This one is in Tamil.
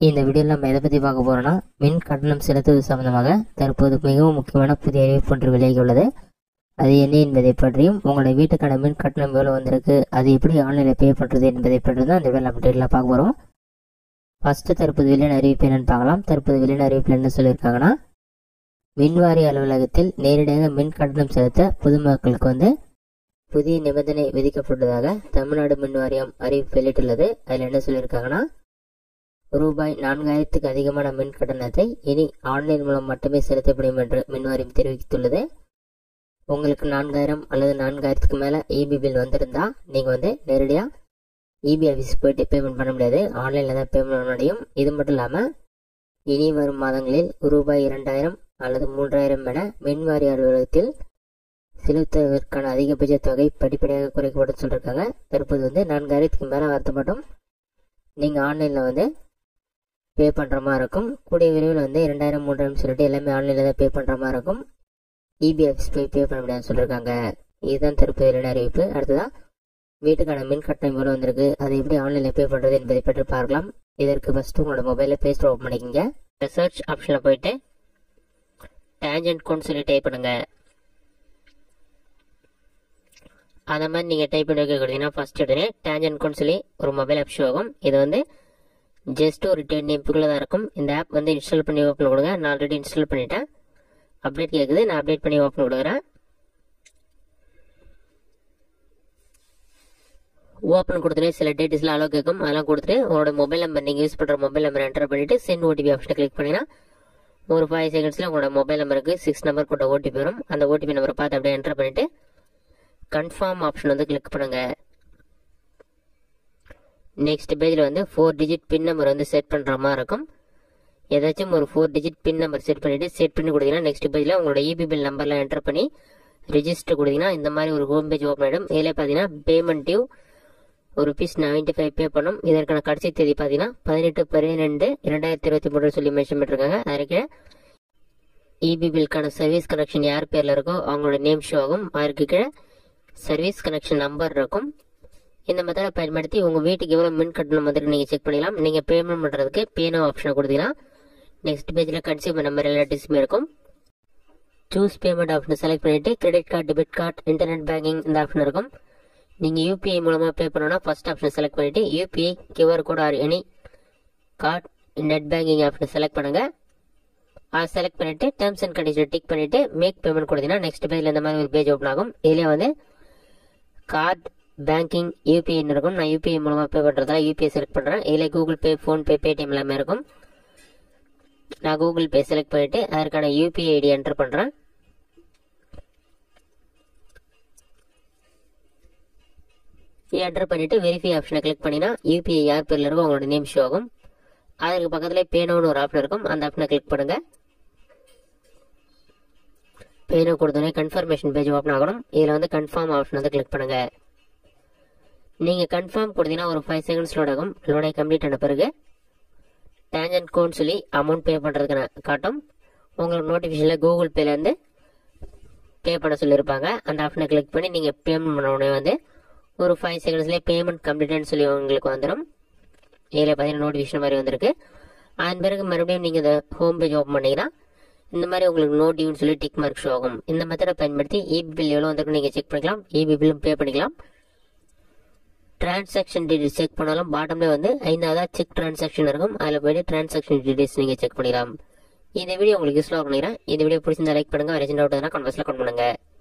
இந்த வீடியோவில் நம்ம எதை பற்றி பார்க்க போகிறோன்னா மின் கட்டணம் செலுத்துவது சம்பந்தமாக தற்போது மிகவும் முக்கியமான புதிய அறிவிப்பு ஒன்று விலகியுள்ளது. அது என்ன என்பதை பற்றியும் உங்களோட வீட்டுக்கான மின் கட்டணம் எவ்வளோ வந்திருக்கு, அது எப்படி ஆன்லைனில் பே பண்ணுறது என்பதை பற்றி தான் இந்த வீடியோவில் அப்டேட்டில் பார்க்க போகிறோம். ஃபஸ்ட்டு தற்போது வெளியான அறிவிப்பு என்னென்னு பார்க்கலாம். தற்போது வெளியான அறிவிப்பில் என்ன சொல்லியிருக்காங்கன்னா, மின்வாரிய அலுவலகத்தில் நேரடியாக மின் கட்டணம் செலுத்த பொதுமக்களுக்கு புதிய நிபந்தனை விதிக்கப்பட்டதாக தமிழ்நாடு மின் வாரியம் அறிவிப்பு வெளியிட்டுள்ளது. அதில் என்ன சொல்லியிருக்காங்கன்னா, ரூபாய் 4000க்கு அதிகமான மின் கட்டணத்தை இனி ஆன்லைன் மூலம் மட்டுமே செலுத்தப்படும் என்று மின்வாரியம் தெரிவித்துள்ளது. உங்களுக்கு 4000 அல்லது 4000க்கு மேலே இபி பில் வந்திருந்தா நீங்கள் நேரடியாக இபி ஆஃபீஸ் போயிட்டு பேமெண்ட் பண்ண முடியாது, ஆன்லைனில் தான் பேமெண்ட் பண்ண முடியும். இது மட்டும் இல்லாமல் இனி வரும் மாதங்களில் ரூபாய் 2000 அல்லது 3000 என மின்வாரிய அலுவலகத்தில் செலுத்துவதற்கான அதிகபட்ச தொகை படிப்படியாக குறைக்கப்படும் சொல்லியிருக்காங்க. தற்போது 4000க்கு மேலே வரது மட்டும் நீங்கள் ஆன்லைனில் பே பண்ணுற மாதிரி இருக்கும். கூடிய விரைவில் 2000 3000 சொல்லிட்டு எல்லாமே ஆன்லைனில் தான் பே பண்ணுற மாதிரி இருக்கும். இபி ஆஃபீஸ் போய் பே பண்ண முடியாதுன்னு சொல்லியிருக்காங்க. இதுதான் தற்போது வெளியான அறிவிப்பு. அடுத்ததான் வீட்டுக்கான மின் கட்டணம் எவ்வளோ வந்திருக்கு, அதை எப்படி ஆன்லைனில் பே பண்ணுறது என்பதை பற்றி பார்க்கலாம். இதற்கு ஃபஸ்ட்டு உங்களோட மொபைலில் ப்ளே ஸ்டோர் ஓப்பன் பண்ணிக்கோங்க. சர்ச் ஆப்ஷனில் போயிட்டு டேஞ்சன்ட் கோன்னு சொல்லி டைப் பண்ணுங்க. அந்த மாதிரி நீங்கள் டைப் பண்ணி வைக்க கொடுத்தீங்கன்னா ஃபர்ஸ்ட் உடனே டேஞ்சன்ட் கோன்னு சொல்லி ஒரு மொபைல் ஆப் ஷோ ஆகும். இது ஜஸ்ட் ஒரு 10 நிமிஷத்துக்குள்ள தான் இருக்கும். இந்த ஆப் இன்ஸ்டால் பண்ணி ஓப்பன் கொடுங்க. நான் ஆல்ரெடி இன்ஸ்டால் பண்ணிட்டேன். அப்டேட் கேட்குது, நான் அப்டேட் பண்ணி ஓப்பன் கொடுக்குறேன். ஓப்பன் கொடுத்துட்டு சில டீட்டெயில்ஸ்லாம் அலோ கேட்கும். அதெல்லாம் கொடுத்துட்டு உங்களோட மொபைல் நம்பர், நீங்கள் யூஸ் பண்ணுற மொபைல் நம்பர் என்டர் பண்ணிவிட்டு சென்ட் ஓடிபி ஆப்ஷனை கிளிக் பண்ணிங்கன்னா ஒரு 5 செகண்ட்ஸில் உங்களோட மொபைல் நம்பருக்கு 6 நம்பர் போட்ட ஓடிபி வரும். அந்த ஓடிபி நம்பரை பார்த்து அப்படியே என்டர் பண்ணிவிட்டு கன்ஃபார்ம் ஆப்ஷன் கிளிக் பண்ணுங்க. நெக்ஸ்ட் பேஜில் 4 டிஜிட் பின் நம்பர் செட் பண்ணுற மாதிரி இருக்கும். ஏதாச்சும் ஒரு 4 டிஜிட் பின் நம்பர் செட் பண்ணி கொடுத்தீங்கன்னா நெக்ஸ்ட் பேஜில் உங்களோட இபி பில் நம்பர்லாம் என்டர் பண்ணி ரெஜிஸ்டர் கொடுத்தீங்கன்னா இந்த மாதிரி ஒரு ஹோம் பேஜ் ஓப்பன் ஆகிடும். இதில் பார்த்தீங்கன்னா பேமெண்ட் டியூ ₹95 பே பண்ணும். இதற்கான கடைசி தேதி பார்த்தீங்கன்னா 18/12/2023 சொல்லி மென்ஷன் பண்ணிருக்காங்க. அதற்கு இபி பில்கான சர்வீஸ் கனெக்ஷன் யார் பேரில் இருக்கோ அவங்களோட நேம் ஷோ ஆகும். அதற்கு கீழே சர்வீஸ் கனெக்ஷன் நம்பர் இருக்கும். இந்த மெத்தடை பயன்படுத்தி உங்கள் வீட்டுக்கு எவ்வளோ மின் கட்டணம் நீங்கள் செக் பண்ணிக்கலாம். நீங்கள் பேமெண்ட் பண்ணுறதுக்கு பேனோ ஆப்ஷனை கொடுத்தீங்கன்னா நெக்ஸ்ட் பேஜில் கன்சியூமர் நம்பர் எல்லா இருக்கும். சூஸ் பேமெண்ட் ஆப்ஷனை செலக்ட் பண்ணிவிட்டு credit card, debit card, internet banking இந்த ஆப்ஷன் இருக்கும். நீங்கள் யூபிஐ மூலமாக பே பண்ணணும்னா ஃபர்ஸ்ட் ஆப்ஷனை செலக்ட் பண்ணிவிட்டு UPI, QR code or any card, net banking ஆப்ஷனை செலக்ட் பண்ணுங்கள். அதை செலக்ட் பண்ணிவிட்டு டேர்ம்ஸ் அண்ட் கண்டிஷன் டிக் பண்ணிவிட்டு மேக் பேமெண்ட் கொடுத்தீங்கன்னா நெக்ஸ்ட் பேஜில் இந்த மாதிரி ஒரு பேஜ் ஓப்பன் ஆகும். இதிலே கார்டு, பேங்கிங், யூபிஐ இருக்கும். நான் யூபிஐ மூலமாக பே பண்ணுறதால யூபிஐ செலக்ட் பண்ணுறேன். இதில் கூகுள் பே, ஃபோன்பே, பேடிஎம் எல்லாமே இருக்கும். நான் கூகுள் பே செலக்ட் பண்ணிவிட்டு அதற்கான யூபிஐ ஐடி என்டர் பண்ணுறேன். என்டர் பண்ணிவிட்டு வெரிஃபை ஆப்ஷனை கிளிக் பண்ணினா யூபிஐ யார் பேரில் இருக்கோ அவங்களோட நேம் ஷோ ஆகும். அதற்கு பக்கத்தில் பேனோன்னு ஒரு ஆப்ஷன் இருக்கும். அந்த ஆப்ஷனை கிளிக் பண்ணுங்கள். பேனோ கொடுத்தோன்னே கன்ஃபர்மேஷன் பேஜ் ஓப்பன் ஆகணும். இதில் கன்ஃபார்ம் ஆப்ஷன் கிளிக் பண்ணுங்கள். நீங்கள் கன்ஃபார்ம் கொடுத்தீங்கன்னா ஒரு 5 செகண்ட்ஸ் லோட் ஆகும். லோடை கம்ப்ளீட் ஆன பிறகு டேஞ்சன்ட் கோன்னு சொல்லி அமௌண்ட் பே பண்ணுறதுக்கு காட்டும். உங்களுக்கு நோட்டிஃபிகேஷனில் கூகுள் பேலேருந்து பே பண்ண சொல்லியிருப்பாங்க. அந்த ஆப்ஷனை கிளிக் பண்ணி நீங்கள் பேமெண்ட் பண்ண உடனே ஒரு 5 செகண்ட்ஸ்லேயே பேமெண்ட் கம்ப்ளீட்னு சொல்லி உங்களுக்கு வந்துடும். இதில் பார்த்தீங்கன்னா நோட்டிஃபிகேஷன் மாதிரி வந்திருக்கு. அதன் பிறகு மறுபடியும் நீங்கள் இந்த ஹோம் பேஜ் ஓப்பன் பண்ணிங்கன்னா இந்த மாதிரி உங்களுக்கு நோ டியூன்னு சொல்லி டிக் மார்க் ஷோ ஆகும். இந்த மெத்தடை பயன்படுத்தி இபி பில் எவ்வளோ வந்திருக்கு நீங்கள் செக் பண்ணிக்கலாம். இபி பில்லும் பே பண்ணிக்கலாம். டிரான்சாக்ஷன் டீடைல்ஸ் செக் பண்ணாலும் பாட்டம்ல 5வது செக் டிரான்சாக்ஷன் இருக்கும். அதில் போய்ட்டு டிரான்சாக்ஷன் டீடைல்ஸ் நீங்கள் செக் பண்ணிக்கலாம். இந்த வீடியோ உங்களுக்கு யூஸ்ஃபுல்லாக பண்ணிக்கிறேன். இந்த வீடியோ பிடிச்சிருந்தா லைக் பண்ணுங்க. வேறு டவுட் கமெண்ட்ஸ்ல கமெண்ட் பண்ணுங்க.